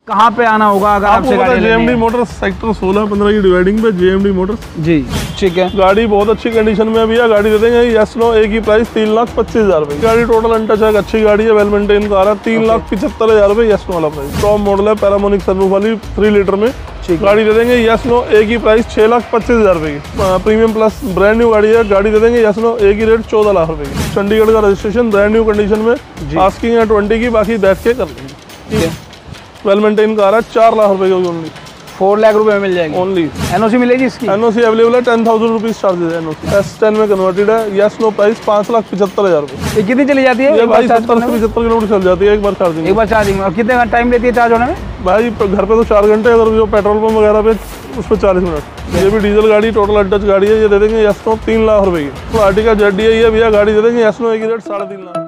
कहाँ पे आना होगा अगर आपसे गाड़ी लेनी है? जेएमडी मोटर्स सेक्टर 16-15 की डिवाइडिंग पे जेएमडी मोटर्स जी ठीक है। गाड़ी बहुत अच्छी कंडीशन में अभी है, गाड़ी दे देंगे यस नो एक ही प्राइस 3,25,000 रुपए। गाड़ी टोटल अनटच है, अच्छी गाड़ी है, वेल मेंटेन कार है। 3,75,000 रुपए यस नो वाला प्राइस। टॉप मॉडल है, पैरामोनिक सनरूफ वाली 3 लीटर में गाड़ी दे देंगे यस नो एक ही प्राइस 6,25,000 रुपए की। प्रीमियम प्लस ब्रांड न्यू गाड़ी है, गाड़ी दे देंगे यस नो एक ही रेट 14 लाख रुपए की। चंडीगढ़ का रजिस्ट्रेशन, ब्रांड न्यू कंडीशन में, आस्किंग है 20 की, बाकी बैठ के कर लेंगे। ठीक है, वेल मेंटेन कार है, 4 लाख रुपए की ओनली। 4 लाख रुपए में मिल जाएगी ओनली। एनओसी मिलेगी इसकी? एनओसी अवेलेबल है, 10,000 रुपीज चार्जेस है एनओसी। S10 में कन्वर्टेड है, यस नो प्राइस 5,75,000 रुपए। ये कितनी चली जाती है? ये भाई 70 से 75 किलोमीटर चल जाती है एक बार चार्जिंग। एक बार चार्जिंग में? और कितने टाइम लेती है चार्ज होने में? भाई घर पे तो 4 घंटे, अगर जो पेट्रोल पंप वगैरह पे उस पर 40 मिनट। ये भी डीजल गाड़ी, टोटल अनटच गाड़ी है, ये दे देंगे यस नो 3 लाख रुपए की। तो आर्टिका जेडी है ये भैया, गाड़ी दे देंगे यस नो एक ही rate 3.5 lakh.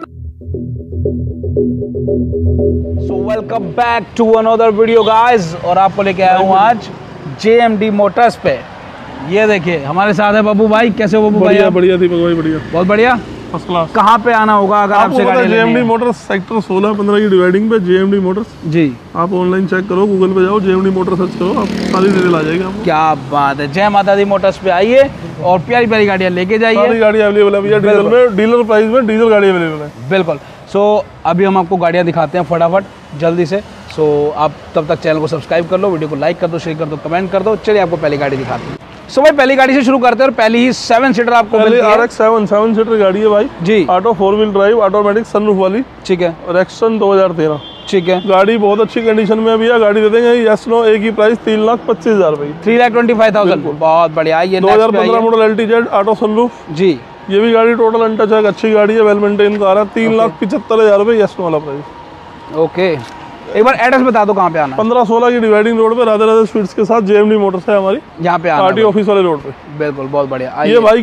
So welcome back to another video guys, और आपको लेके आया हूँ आज जेएमडी मोटर्स पे। ये देखिए हमारे साथ है बब्बू भाई। कैसे हो बब्बू भाई? बढ़िया दीपक भाई, बढ़िया, बहुत बढ़िया, फर्स्ट क्लास। कहाँ पे आना होगा अगर आपसे गाड़ी लेनी है? जेएमडी मोटर्स सेक्टर 16-15 की डिवाइडिंग पे जेएमडी मोटर्स जी। आप ऑनलाइन चेक करो, गूगल पे जाओ, जेएमडी मोटर सर्च करो, आप सारी डिटेल आ जाएगी आपको। क्या बात है। जय माता दी मोटर्स पे आइए और प्यारी प्यारी गाड़ियाँ लेके जाइए। सारी गाड़ी अवेलेबल है भैया, डीजल में, डीलर प्राइस में डीजल गाड़ी अवेलेबल है। बिल्कुल। सो अभी हम आपको गाड़ियाँ दिखाते हैं फटाफट जल्दी से। सो आप तब तक चैनल को सब्सक्राइब कर लो, वीडियो को लाइक कर दो, शेयर कर दो, कमेंट कर दो। चलिए आपको पहली गाड़ी दिखाते हैं। सो भाई पहली गाड़ी से शुरू करते हैं और पहली ही 7 सीटर आपको मिलती है। RX-7 7 सीटर गाड़ी है भाई जी। Auto 4 wheel drive, automatic sunroof वाली। ठीक है। रेक्सन 2013। ठीक है। गाड़ी बहुत अच्छी कंडीशन में अभी है, गाड़ी दे देंगे यस नो एक ही प्राइस 3,25,000 रुपए। 3,25,000। बहुत बढ़िया। ये 2015 मॉडल LTZ ऑटो सनरूफ जी। ये भी गाड़ी टोटल अनटच है, अच्छी गाड़ी है, वेल मेंटेन कार है। 3,75,000 रुपए यस नो वाला प्राइस। ओके, एक बार एड्रेस बता दो कहाँ पे आना है? 15-16 की डिवाइडिंग रोड पे राधे राधे स्वीट्स के साथ जेएमडी मोटर्स है हमारी, यहाँ पे आरटी ऑफिस वाले रोड पे। बिल्कुल, बहुत बढ़िया। ये भाई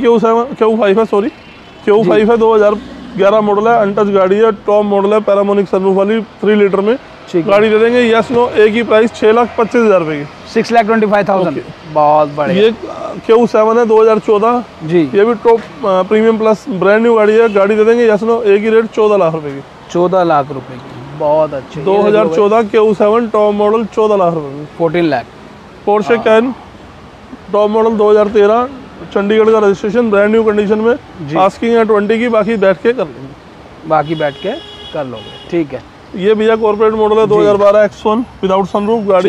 Q5 है, सॉरी Q5 है, 2011 मॉडल है, अनटच गाड़ी है, टॉप मॉडल है, पैरामोनिक सनरूफ वाली 3 लीटर में गाड़ी दे देंगे यस नो एक ही प्राइस 6,25,000 रुपए की। 6,25,000। बहुत बढ़िया। ये Q7 है, 2014 जी। ये भी top premium plus brand new गाड़ी है, गाड़ी दे देंगे यस नो एक ही रेट 14 लाख रुपए की। 14 लाख रुपए की, बहुत अच्छे। 2014 Q7 टॉप मॉडल 14 लाख रुपए की। 14 lakh. Porsche Cayenne top model 2013, Chandigarh का रजिस्ट्रेशन, ब्रांड न्यू कंडीशन में, आस्किंग है 20 की, बाकी बैठ के कर लेंगे। बाकी बैठ के कर लोगे, ठीक है। ये भैया कॉर्पोरेट मॉडल है, 2012 X1 विदाउट सनरूफ गाड़ी,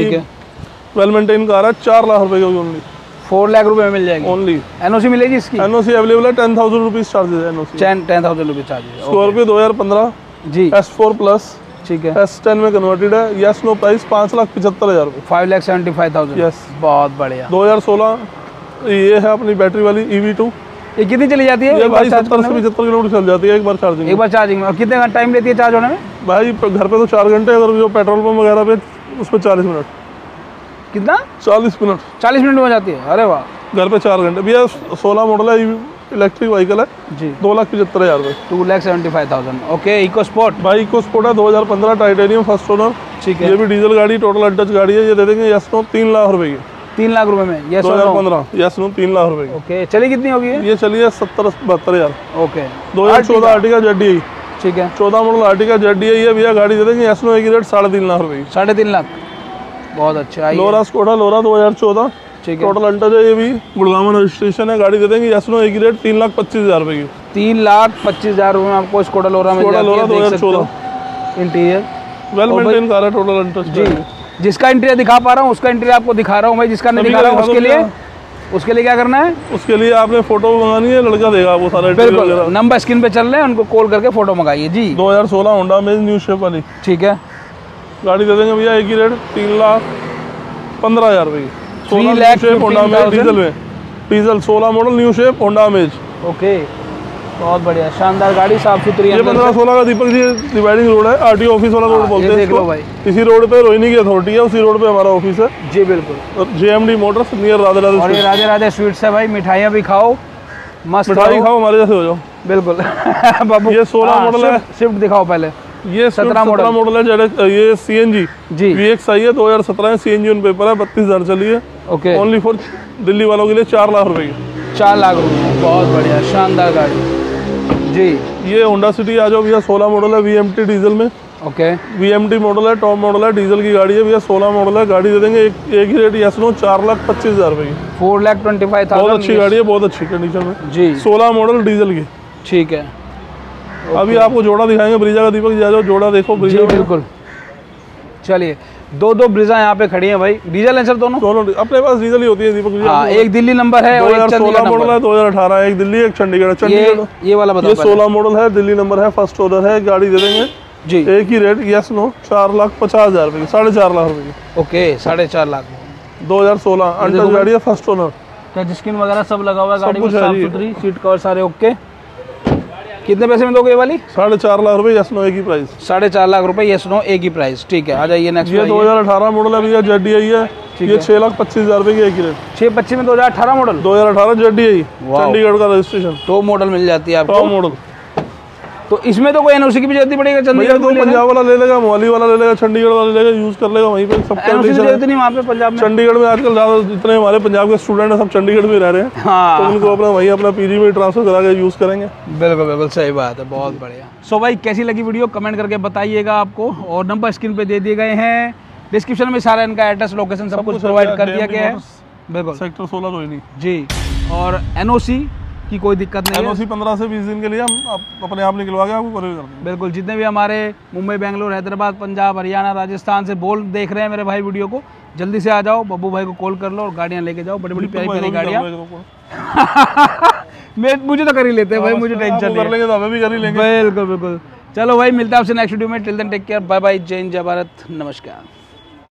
वेल मेंटेन कार है, 4 लाख रुपए की ओनली। 4 लाख रुपए में मिल जाएगी ओनली। एनओसी मिलेगी इसकी? एनओसी अवेलेबल है, 10,000 रुपीज चार्जेस है एनओसी। 10,000 rupees charges. स्कॉर्पियो 2015 जी, S4 प्लस, ठीक है, S10 में कन्वर्टेड है, यस नो प्राइस 5,75,000 रुपए। 5,75,000। यस, बहुत बढ़िया। 2016 ये है अपनी बैटरी वाली EV2। ये कितनी चली जाती है? ये भाई 70 से 75 किलोमीटर चल जाती है एक बार चार्जिंग। एक बार चार्जिंग में? और कितने टाइम लेती है चार्ज होने में? भाई घर पे तो 4 घंटे, अगर जो पेट्रोल पंप वगैरह पे उस पर 40 मिनट। कितना? 40 मिनट। 40 मिनट में हो जाती है? अरे वाह। घर पे 4 घंटे। भैया 16 मॉडल है, इलेक्ट्रिक व्हीकल है जी, 2,75,000 रुपए। 2,75,000। ओके। Eco sport? भाई इको स्पोर्ट है, 2015 टाइटेनियम फर्स्ट ओनर। ठीक है। ये भी डीजल गाड़ी, टोटल अनटच गाड़ी है, ये दे देंगे यस नो 3 लाख रुपए की। 3 लाख रुपए में? यस, 2015 यस नो 3 लाख रुपए की। ओके। चली कितनी होगी ये चली है 70-72,000। ओके। 2014 आर्टिका जेडी, ठीक है, 14 मॉडल आर्टिका जेडी है, ये भैया गाड़ी दे देंगे यस नो एक ही रेट 3.5 लाख रुपए की। 3.5 लाख। बहुत अच्छा। लोरा स्कोडा लोरा 2014, ठीक है, टोटल अनटच है, ये भी गुड़गांव रजिस्ट्रेशन है, गाड़ी दे देंगे यस नो एक ही रेट 3,25,000 रुपए की। 3,25,000 रुपए में आपको स्कोडा लोरा मिल जाती है। 2014 इंटीरियर वेल मेंटेन कार है, टोटल अनटच जी। जिसका इंटीरियर दिखा पा रहा हूँ उसका इंटीरियर आपको दिखा रहा हूँ भाई, जिसका नहीं दिखा रहा हूँ उसके लिए क्या करना है? उसके लिए आपने फोटो मंगानी है, लड़का देगा वो सारा। बिल्कुल, नंबर स्क्रीन पे चल रहे हैं, उनको कॉल करके फोटो मंगाइए जी। 2016 होंडा में न्यू शेप वाली, ठीक है, गाड़ी दे देंगे भैया एक ही रेट 3,15,000 रुपए की। 3 लाख होंडा में डीजल में, diesel 16 model new shape Honda में। ओके, बहुत बढ़िया, शानदार गाड़ी, साफ सुथरी। ये 15-16 का दीपक जी डिवाइडिंग रोड है, आरटीओ ऑफिस वाला रोड बोलते हैं इसको भाई। इसी रोड पे रोहिणी की अथॉरिटी है, उसी रोड पे हमारा ऑफिस है जी। बिल्कुल, JMD motors near Radhe Radhe. और ये राधे राधे स्वीट्स है भाई, मिठाइयाँ भी खाओ, मस्त मिठाई खाओ, हमारे जैसे हो जाओ। बिल्कुल बाबू। ये 16 मॉडल है, स्विफ्ट दिखाओ पहले। ये 17 मॉडल है, ये CNG जी, VXI है, 2017 में CNG उन पेपर है, 32,000 चली है। ओके, ओनली फॉर दिल्ली वालों के लिए 4 लाख रुपए की। 4 लाख रुपए, बहुत बढ़िया, शानदार गाड़ी जी। ये होंडा सिटी आ जाओ भैया, 16 मॉडल है, VMT डीजल में, ओके। VMT मॉडल है, टॉप मॉडल है, डीजल की गाड़ी है भैया, 16 मॉडल है। गाड़ी दे देंगे एक ही रेट यस नो 4,25,000 रुपए की। 4,25,000। बहुत अच्छी गाड़ी है, बहुत अच्छी कंडीशन में जी। 16 मॉडल डीजल की। ठीक है। अभी आपको जोड़ा दिखाएंगे ब्रीजा का। दीपक जा जाओ, जोड़ा देखो ब्रीजा। जी बिल्कुल। चलिए, दो ब्रीजा यहाँ पे खड़ी हैं भाई। डीजल है सर दोनों? दोनों अपने पास डीजल ही होती है दीपक। हाँ, एक दिल्ली नंबर है और एक चंडीगढ़ मॉडल है, 2018। एक दिल्ली, एक चंडीगढ़। ये वाला बताओ। ये 16 मॉडल है, दिल्ली नंबर है, फर्स्ट ओनर है। गाड़ी दे देंगे जी एक ही रेट यस नो 4,50,000 रुपए की, 4.5 लाख रुपए की। ओके, 4.5 लाख। 2016 अंडर गाड़ी है, फर्स्ट ओनर। टच स्क्रीन वगैरह सब लगा हुआ है गाड़ी में, कुछ है साफ जी। सुथरी, सीट कवर सारे ओके। कितने पैसे में दोगे ये वाली? 4.5 लाख रुपए यस नो एक ही प्राइस। 4.5 लाख रुपए यस नो एक ही प्राइस। ठीक है, आ जाइए नेक्स्ट। ये 2018 मॉडल है भैया, ZDI है। ये 6,25,000 रुपए की एक ही रेट। 625 में 2018 मॉडल। 2018 ZDI, चंडीगढ़ का रजिस्ट्रेशन। टॉप मॉडल मिल जाती है आपको। Top model. तो इसमें तो कोई NOC की भी जरूरत नहीं पड़ेगी? चंडीगढ़ तो पंजाब वाला ले लेगा, मोहाली वाला ले लेगा, चंडीगढ़ वाला ले लेगा, यूज कर लेगा वहीं पे। सब जरूरत नहीं वहाँ पे पंजाब में। चंडीगढ़ में आजकल ज्यादा जितने हमारे पंजाब के स्टूडेंट हैं सब चंडीगढ़ में रह रहे हैं। हाँ, तो उनको अपना वहीं अपना PG में ट्रांसफर करा के यूज करेंगे। बिल्कुल बिल्कुल सही बात है, बहुत बढ़िया। सो भाई, कैसी लगी वीडियो कमेंट करके बताइएगा आपको, और नंबर स्क्रीन पे दे दिए गए हैं। डिस्क्रिप्शन में सारा इनका एड्रेस, लोकेशन सब कुछ प्रोवाइड कर दिया गया है। बिल्कुल, सेक्टर 16 रोहिणी जी। और NOC की कोई दिक्कत नहीं है। NOC 15 से 20 दिन के लिए हम अपने आप निकलवा के आपको कोरियर कर देंगे। बिल्कुल, जितने भी हमारे मुंबई, बेंगलोर, हैदराबाद, पंजाब, हरियाणा, राजस्थान से देख रहे हैं मेरे भाई वीडियो को, जल्दी से आ जाओ, बब्बू भाई को कॉल कर लो और गाड़ियाँ लेके जाओ। बड़ी बड़ी प्यारी प्यारी गाड़ियाँ। मुझे तो कर ही लेते हैं भाई, मुझे टेंशन नहीं। कर लेंगे तो हमें भी कर ही लेंगे। बिल्कुल बिल्कुल। चलो भाई, मिलता है आपसे नेक्स्ट वीडियो में। Till then take care, bye bye, जय हिंद, जय भारत, नमस्कार।